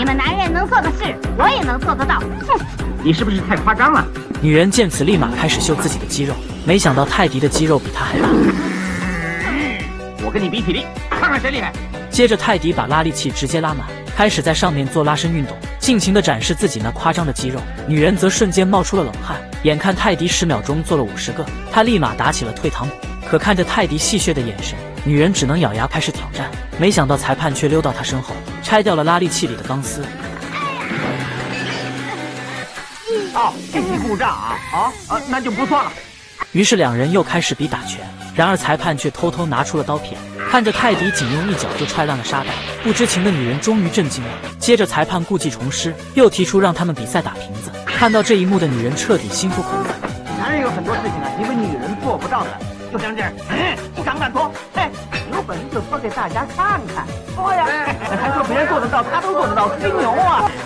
你们男人能做的事，我也能做得到。哼， 你是不是太夸张了？ 女人见此，立马开始秀自己的肌肉，没想到泰迪的肌肉比她还大。 我跟你比体力，看看谁厉害。 接着，泰迪把拉力器直接拉满，开始在上面做拉伸运动，尽情地展示自己那夸张的肌肉。女人则瞬间冒出了冷汗，眼看泰迪10秒钟做了50个，她立马打起了退堂鼓。可看着泰迪戏谑的眼神，女人只能咬牙开始挑战。没想到裁判却溜到她身后，拆掉了拉力器里的钢丝。 哦，紧急故障啊！那就不错了。 于是两人又开始比打拳，然而裁判却偷偷拿出了刀片，看着泰迪仅用一脚就踹烂了沙袋，不知情的女人终于震惊了。接着裁判故技重施，又提出让他们比赛打瓶子。看到这一幕的女人彻底心服口服。 男人有很多事情啊，你们女人做不到的，就像这儿，你敢不敢脱？哎，有本事就脱给大家看看。脱呀！还说别人做得到，他都做得到，吹牛啊！